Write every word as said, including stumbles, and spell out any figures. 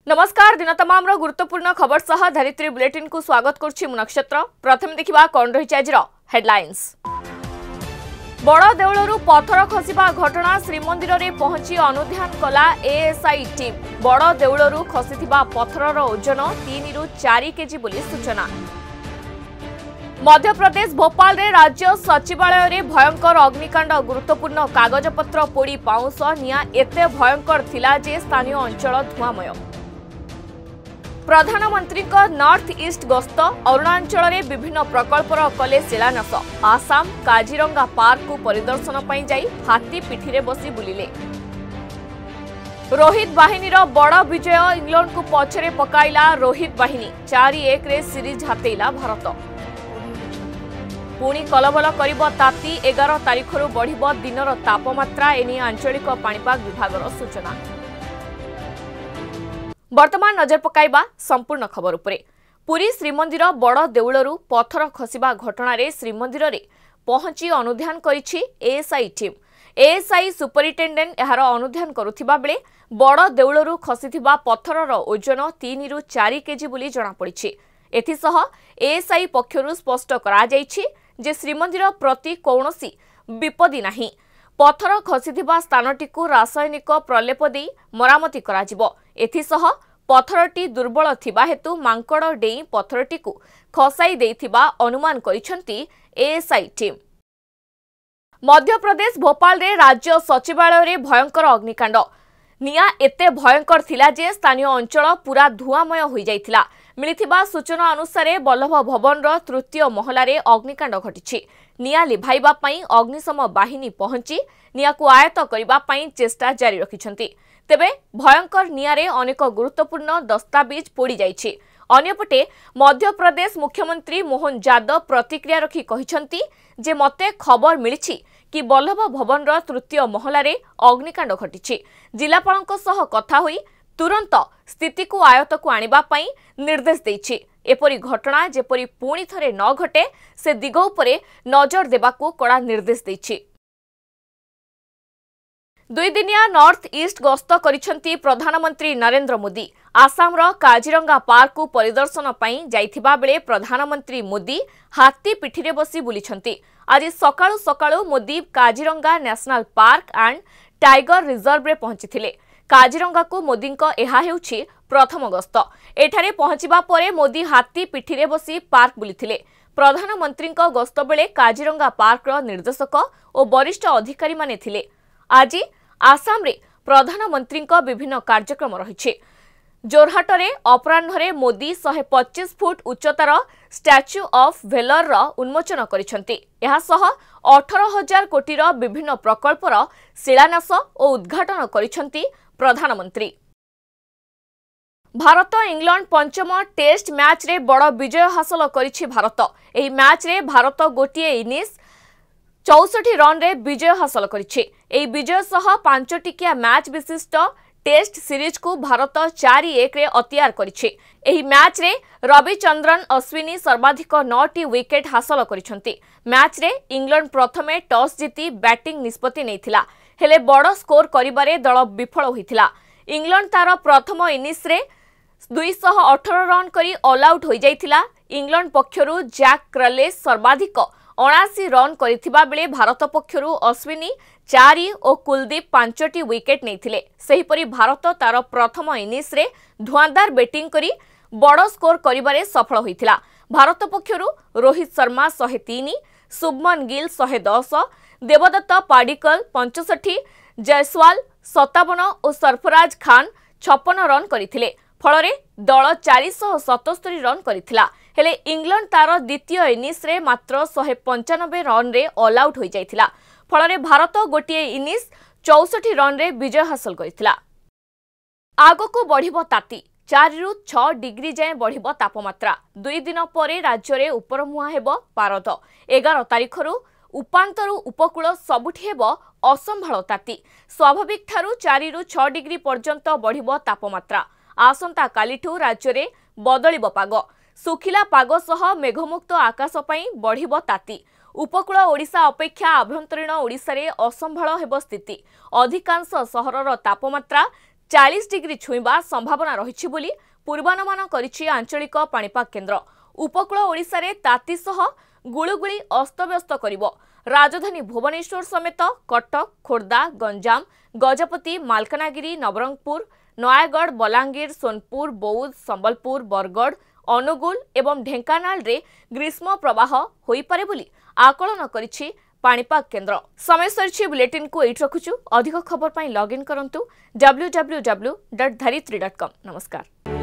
नमस्कार दिन तमाम गुरुत्वपूर्ण खबर सह धरित्री बुलेटिन को स्वागत करुछि मु नक्षत्र। प्रथम देखिबा कोन रहिछि आजिर हेडलाइंस। बड़ देउलरू पत्थर खसिबा घटना श्रीमंदिर रे पहुंची अनुध्यान कला एएसआई टीम। बड़ देउलरू खसिथिबा पत्थरर ओजन तीन रु चार केजी बोली सूचना। मध्य प्रदेश भोपाल रे राज्य सचिवालय रे भयंकर अग्निकांड। गुरुत्वपूर्ण कागजपत्र पोड़ी पाउंस निया एते भयंकर थिला जे स्थानीय अंचल धुआमय। प्रधानमंत्री नॉर्थ ईस्ट गस्त। अरुणाचल रे विभिन्न प्रकल्पर कले शिलान्यास। आसाम काजीरंगा पार्क को परिदर्शन पई जाई हाथी पिठी रे बसी बुलिले। रोहित बाहिनी रो बड़ विजय। इंग्लैंड को पछरे पकाइला रोहित बाहिनी। चार एक रे सीरीज हातेइला भारत। पुणी कलबल करिब ताती। एगार तारिखरु बढ़िब दिनर तापमात्रा। एनी आंचलिक पाणीपाग विभागर सूचना। वर्तमान नजर पकाइबा संपूर्ण खबर उपरे। पुरी श्रीमंदिर बड़ देउलरू पत्थर खसिबा घटना रे श्रीमंदिर रे पहुंची अनुध्यान करिछि एएसआई टीम। एएसआई सुपरिटेंडेंट एहार अनुध्यान करुथिबा बेले बड़ देउलरू खसिथिबा पत्थरर ओजन तीन रु चार केजी बोली जणा पड़िछि। एथिसह एएसआई पक्षरु स्पष्ट करा जाइछि जे श्रीमंदिर प्रति कौनसी विपदी नाही। पत्थर खसिथिबा स्थानटिकु रासायनिक प्रलेप देई मरामती कराजिबो। एथिसह पत्थरटी दुर्बल थिबा हेतु मांकड़ डेई पत्थरटिकु खसाई देइथिबा अनुमान करिसंती एएसआई टीम। मध्य प्रदेश भोपाल रे राज्य सचिवालय रे भयंकर अग्निकांड। निया एते भयंकर थिला जे स्थानीय अंचल पूरा धुआमय होई जाइथिला। मिलिथिबा सूचना अनुसार बल्लभ भवन रो तृतीय महला रे अग्निकांड घटिछि। निया लिभाइबा पई अग्निशम बाहिनी पहुंची निया को आयत्त करिबा पई चेष्टा जारी रखिछंती। तेबे भयंकर नियारे अनेक गुरुत्वपूर्ण दस्तावेज पोड़ी जाइछि। अन्यपटे मध्य प्रदेश मुख्यमंत्री मोहन यादव प्रतिक्रिया रखी कहिछंती जे मते खबर मिलिछि कि बल्लभ भवन रो तृतीय महला रे अग्निकांड घटिछि। जिलापालक सह कथा होई तुरंत स्थिति को आयत्त को आनिबा पई निर्देश दैछि। एपरि घटना जेपरि पुणी थरे न घटे से दिग उपरे नजर देबाकू कड़ा निर्देश दैछि। दुई दिनिया नॉर्थ ईस्ट गस्त करिसंती प्रधानमंत्री नरेंद्र मोदी। आसाम रो काजीरंगा पार्क को परिदर्शन पई जाइथिबा बेले प्रधानमंत्री मोदी हाथी पिठी रे बसी बुलिछंती। आज सकाळु सकाळु Modi Kaziranga national park and tiger reserve रे पहुंचीथिले। काजीरंगा को मोदी को एहा हेउछि प्रथम गस्त। एठारे पहुंचीबा परे मोदी हाथी पिठी रे बसी पार्क बुलिथिले। प्रधानमंत्री को गस्त बेले काजीरंगा पार्क रो निर्देशक और वरिष्ठ अधिकारी माने थिले। आज आसाम रे प्रधानमंत्री को विभिन्न कार्यक्रम रहिछि। जोरहाट रे अपराह्न मोदी एक सौ पच्चीस फुट उच्चतार स्टैच्यू ऑफ वेलर रो उन्मोचन करिसंती। एहा सह अठारह हजार कोटी रो विभिन्न प्रकल्पर शिलान्यास और उद्घाटन करिसंती प्रधानमंत्री। भारत इंग्लैंड पंचम टेस्ट मैच रे बड़ विजय हासिल करिछि भारत। एही मैच रे भारत गोटिए इनिंग्स चौसठ रन रे विजय हासिल करिछि। एही विजय सह पांच टिकिया मैच विशिष्ट टेस्ट सीरीज को भारत चार एक रे अतियार करिछि। एही मैच रे रविचंद्रन अश्विनी सर्वाधिक नौ टी विकेट हासिल करिसंती। मैच रे इंग्लैंड प्रथमे टॉस जीति बैटिंग निष्पत्ति नेइथिला हेले बड़ स्कोर करिबारे दल विफल होइथिला। इंग्लैंड तार प्रथम इनिंग्स रे दो सौ अठारह रन करी ऑल आउट होई जाइथिला। इंग्लैंड पक्षरु जैक क्रलेस सर्वाधिक उनासी रन करिथिबा बेले भारत पक्षरु अश्विनी चार और कुलदीप पांचटी विकेट नेइथिले। सेहिपरि भारत तार प्रथम इनिंग्स रे धुआंधार बैटिंग करी बड़ स्कोर करिबारे सफल होइथिला। भारत पक्षरु रोहित शर्मा एक सौ तीन, शुभमन गिल एक सौ दस, देवदत्त पाडिक्कल पचसठ, जयसवाल सत्तावन और सरफराज खान छप्पन रन करिथिले। फलरे दल चार सौ सतहत्तर रन करिथिला हेले इंग्लैंड तार द्वितीय इनिंग्स रे मात्र एक सौ पंचानबे रन रे ऑल आउट होई जाइथिला। फलरे भारत गोटिए इनिंग्स चौसठ रन रे विजय हासिल करिथिला। आगको बढ़िबो ताती। चार रु छह डिग्री जाए बढ़िबो तापमात्रा। दुई दिन परे राज्य रे उपरमुहा हेबो पारद। एगार तारिखरु उपांतरु उपकूल सबुठी हेबो असंभाळ ताती। स्वाभाविक ठारू चार रु छह डिग्री पर्यंत बढ़िबो तापमात्रा। आसंता कालीठू राज्य रे बदलिबो पाग। सुखिला पाग सह मेघमुक्त आकाश पई बढ़िबो ताती। उपकूल ओडिशा अपेक्षा आभ्यंतरीण ओडिशा रे असंभाळ हेबो स्थिति। अधिकांश सहरर तापमात्रा चालीस डिग्री छुईबा संभावना रही बोली पूर्वानुमान करिछि आंचलिक पाणीपाग केन्द्र। उपकूल ओडिशा रे ताती सह गुळुगुळी अस्तव्यस्त करिवो। राजधानी भुवनेश्वर समेत कटक, खोर्धा, गंजाम, गजपति, मालकानगिरी, नवरंगपुर, नयागढ़, बलांगीर, सोनपुर, बौद्ध, संबलपुर, बरगढ़, अनुगुल एवं ढेंकानाल रे ग्रीष्म प्रवाह होई पारे बोली आकलन करिछि पाणीपाग केन्द्र। समय सरिछि बुलेटिन को एट रखुछु। अधिक खबर पाई लॉग इन करंतु W W W dot Dharitri dot com. नमस्कार।